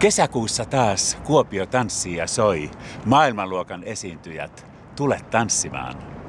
Kesäkuussa taas Kuopio tanssii ja soi. Maailmanluokan esiintyjät, tule tanssimaan.